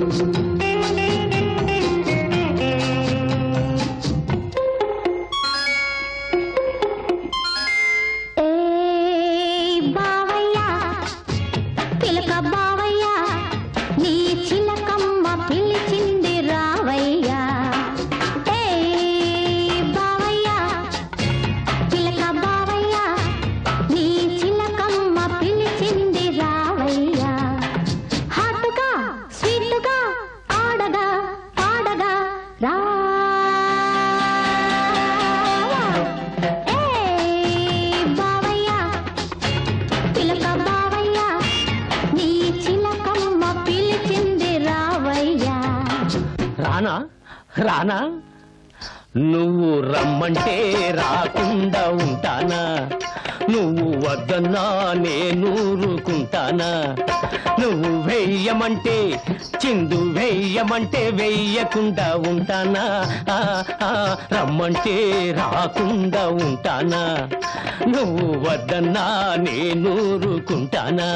రానా నువ్వు రమ్మంటే రాకుండా ఉంటానా నువ్వు వద్దన్నా నేను ఊరుకుంటానా నువ్వు వెయ్యమంటే చిందు వెయ్యమంటే వెయ్యకుండా ఉంటానా రమ్మంటే రాకుండా ఉంటానా నువ్వు వద్దన్నా నేను ఊరుకుంటానా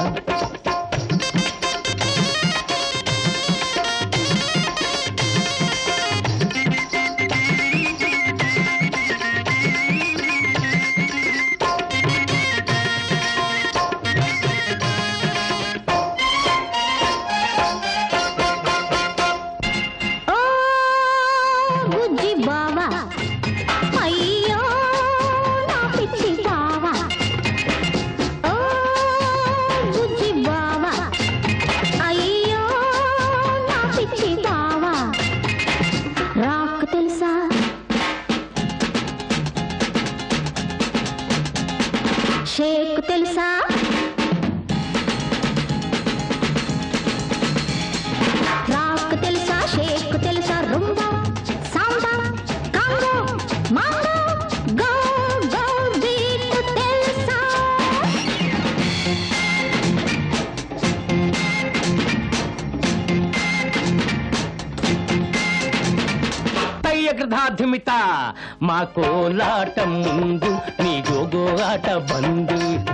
ధాధిమిత మా కోలాటం ముందు నీ గోగో ఆట బందు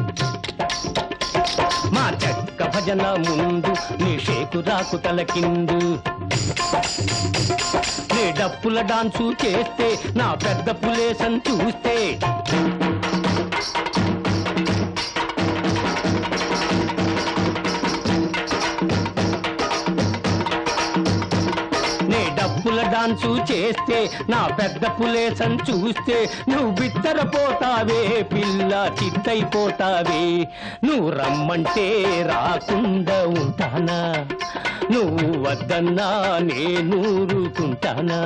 మా చెక్క భజన ముందు నీ షేకు రాకు తలకిందు నీ డప్పుల డాన్సు చేస్తే నా పెద్ద పులేసని చూస్తే డాన్సు చేస్తే నా పెద్ద పులేసని చూస్తే నువ్వు బిత్తరపోతావే పిల్ల చిత్తైపోతావే నువ్వు రమ్మంటే రాకుండా ఉంటానా నువ్వు వద్దన్నా నేను ఊరుకుంటానా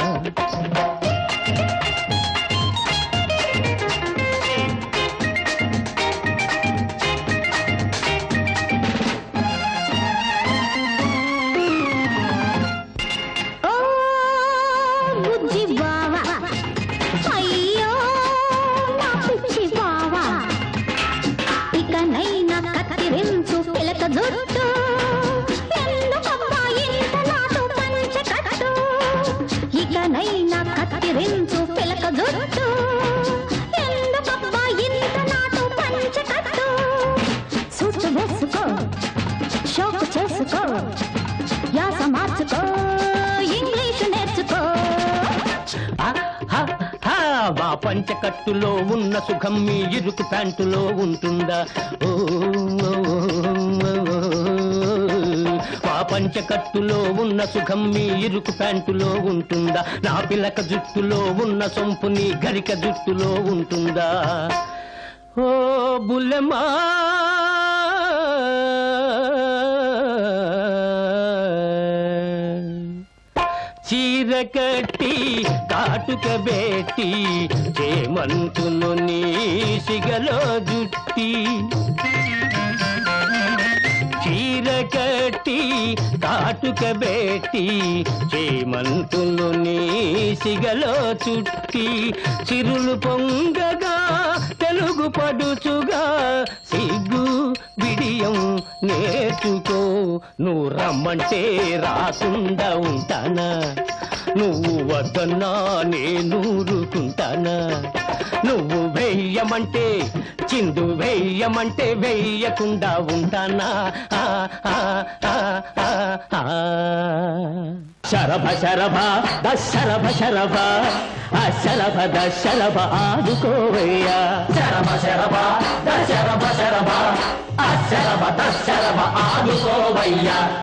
మా పంచకట్టులో ఉన్న సుఖం మీ ఇరుకు ప్యాంటులో ఉంటుందా మా పంచకట్టులో ఉన్న సుఖం మీ ఇరుకు ప్యాంటులో ఉంటుందా నా పిలక జుట్టులో ఉన్న సొంపు నీ గరిక జుట్టులో ఉంటుందా ఓ బుల్లెమా చీర కట్టి కాటుక బేటి చేమంతును నీ సిగలో జుట్టి చీర కట్టి కాటుక బేటి చేమంతును నీ సిగలో చుట్టి చిరులు పొంగగా తెలుగు పడుచుగా సిగ్గు బిడియం నేర్చుకో నువ్వు రమ్మంటే రాకుండా ఉంటానా నువ్వు వద్దన్నా నేను ఊరుకుంటానా నువ్వు వెయ్యి చెయ్యమంటే చిందు వెయ్యమంటే వెయ్యకుండా ఉంటానా శరభ శరభ దశరభ శరభ అశరభ దశరభ ఆదుకోవయ్యా శరభ శరభ దశరభ శరభ అశరభ దశరభ ఆదుకోవయ్యా